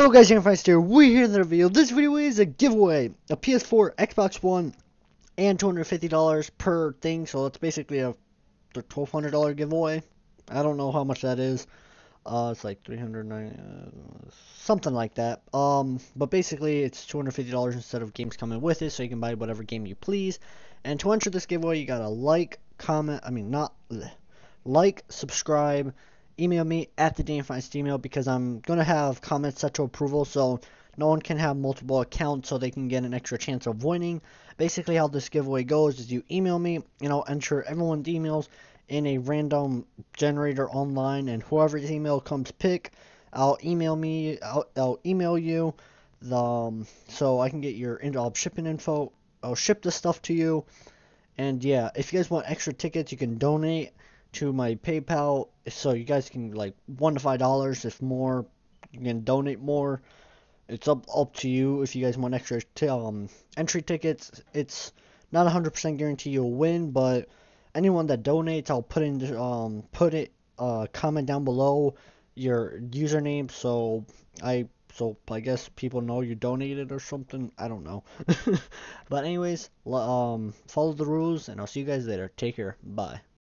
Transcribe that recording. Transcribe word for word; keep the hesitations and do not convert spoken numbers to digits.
Hello guys, Fights here. We're here in the video. This video is a giveaway. A P S four, Xbox One, and two hundred fifty dollars per thing. So it's basically a twelve hundred dollar giveaway. I don't know how much that is. Uh, it's like three hundred ninety, uh, something like that. Um, but basically it's two hundred fifty dollars instead of games coming with it, so you can buy whatever game you please. And to enter this giveaway, you gotta like, comment, I mean not like, subscribe, email me at the DaneFinest email, because I'm gonna have comments set to approval, so no one can have multiple accounts, so they can get an extra chance of winning. Basically, how this giveaway goes is you email me, and I'll enter everyone's emails in a random generator online, and whoever's email comes pick, I'll email me, I'll, I'll email you, the um, so I can get your I'll shipping info. I'll ship this stuff to you, and yeah, if you guys want extra tickets, you can donate to my PayPal, so you guys can like one to five dollars. If more, you can donate more. It's up up to you if you guys want extra t um entry tickets. It's not one hundred percent guarantee you'll win, but anyone that donates, I'll put in um put it uh comment down below your username, so I so I guess people know you donated or something. I don't know. But anyways, um follow the rules, and I'll see you guys later. Take care. Bye.